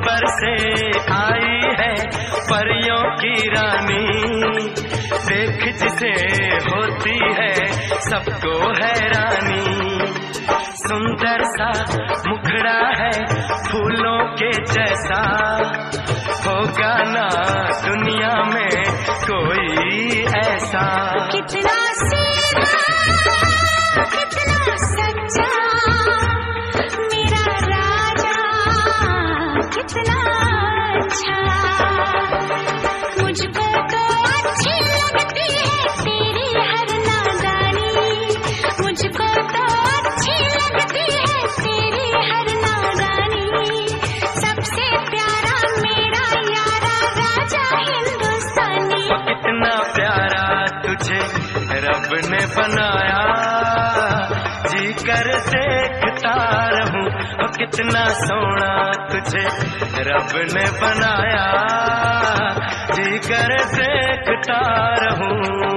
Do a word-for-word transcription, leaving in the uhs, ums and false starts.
अंबर से आई है परियों की रानी, देख जिसे होती है सबको हैरानी। सुंदर सा मुखड़ा है फूलों के जैसा, होगा ना दुनिया में कोई ऐसा। कितना सीधा, कितना सच्चा मेरा राजा, कितना अच्छा। मुझको तो अच्छी लगती है तेरी हर नादानी, मुझको तो अच्छी लगती है तेरी हर नादानी। सबसे प्यारा मेरा यारा राजा हिंदुस्तानी। कितना प्यारा तुझे रब ने बनाया, जी कर देखता रहूं। और कितना सोना तुझे रब ने बनाया, जी कर देखता रहूं।